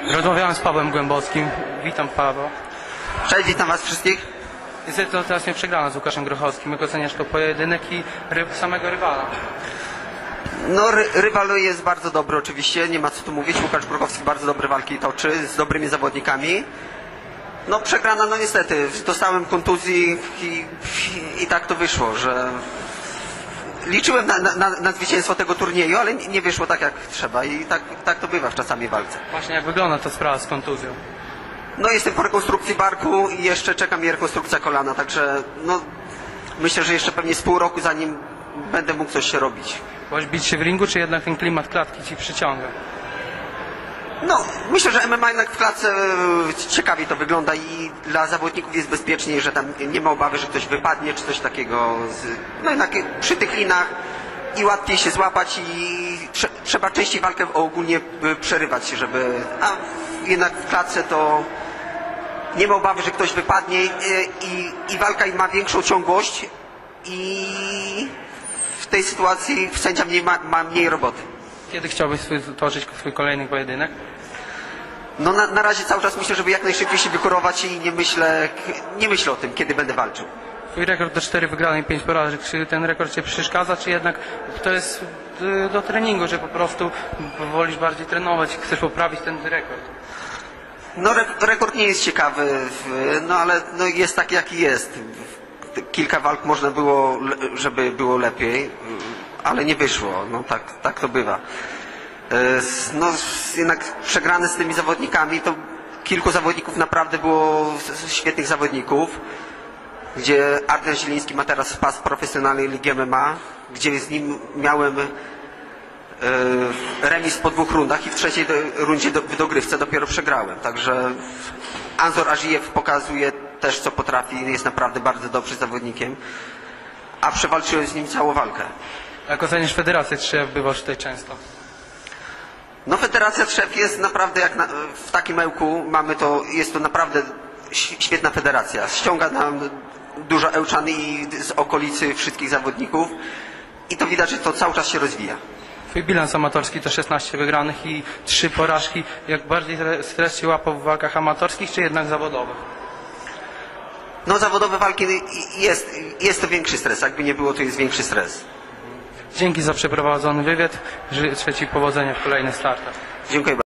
Rozmawiałem z Pawłem Głębockim. Witam, Paweł. Cześć, witam was wszystkich. Niestety to teraz nie przegrana z Łukaszem Grochowskim. Jak oceniasz to pojedynek i samego rywala? No, rywal jest bardzo dobry oczywiście, nie ma co tu mówić. Łukasz Grochowski bardzo dobre walki toczy, z dobrymi zawodnikami. No przegrana, no niestety, dostałem kontuzji i tak to wyszło, że liczyłem na zwycięstwo tego turnieju, ale nie wyszło tak jak trzeba i tak to bywa czasami w walce. Właśnie jak wygląda ta sprawa z kontuzją? No jestem po rekonstrukcji barku i jeszcze czeka mnie rekonstrukcja kolana, także no myślę, że jeszcze pewnie z pół roku zanim będę mógł coś robić. Byłeś bić się w ringu, czy jednak ten klimat klatki ci przyciąga? No, myślę, że MMA jednak w klatce ciekawie to wygląda i dla zawodników jest bezpieczniej, że tam nie ma obawy, że ktoś wypadnie czy coś takiego. No jednak przy tych linach i łatwiej się złapać i trzeba częściej walkę ogólnie przerywać, żeby... A jednak w klatce to nie ma obawy, że ktoś wypadnie i walka ma większą ciągłość i w tej sytuacji sędzia ma mniej roboty. Kiedy chciałbyś toczyć swój kolejny pojedynek? No na razie cały czas myślę, żeby jak najszybciej się wykorować i nie myślę o tym, kiedy będę walczył. Twój rekord to 4 wygrane i 5 porażek. Czy ten rekord cię przeszkadza, czy jednak to jest do treningu, że po prostu wolisz bardziej trenować i chcesz poprawić ten rekord? No rekord nie jest ciekawy, no ale no, jest taki jaki jest. Kilka walk można było, żeby było lepiej, ale nie wyszło. No tak to bywa. No jednak przegrane z tymi zawodnikami, to kilku zawodników naprawdę było świetnych zawodników, gdzie Arden Zieliński ma teraz pas profesjonalnej Ligi MMA, gdzie z nim miałem remis po 2 rundach i w trzeciej rundzie w dogrywce dopiero przegrałem. Także Anzor Azijew pokazuje też co potrafi, jest naprawdę bardzo dobrym zawodnikiem, a przewalczyłem z nim całą walkę. Jak oceniasz federację, czy bywasz tutaj często? No Federacja Trzew jest naprawdę w takim ełku mamy to, jest to naprawdę świetna federacja. Ściąga nam dużo Ełczan i z okolicy wszystkich zawodników i to widać, że to cały czas się rozwija. Twój bilans amatorski to 16 wygranych i 3 porażki. Jak bardziej stres cię łapał w walkach amatorskich, czy jednak zawodowych? No zawodowe walki jest to większy stres, jakby nie było, to jest większy stres. Dzięki za przeprowadzony wywiad. Życzę ci powodzenia w kolejnych startach. Dziękuję bardzo.